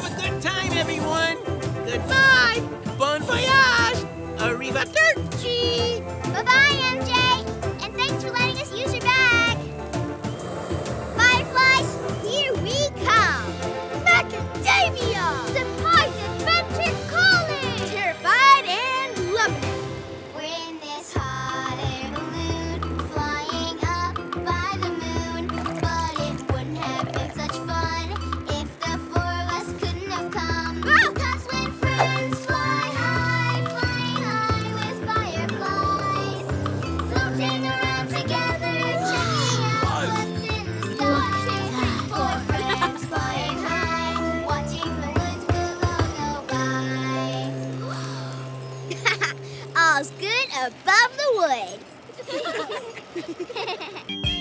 Have a good time, everyone. Goodbye. Bon voyage. Arrivederci. Bye-bye, MJ. And thanks for letting us use your bag. Fireflies, here we come. Macadamia! Surprise adventure calling! Terrified and loving it. We're in this hot air balloon, flying up by the moon. But it wouldn't have been such fun if the four of us couldn't have come. Because when friends fly high with fireflies, floating around together, checking out what's in the sky. Four friends flying high, watching the woods below go by. All's good above the wood.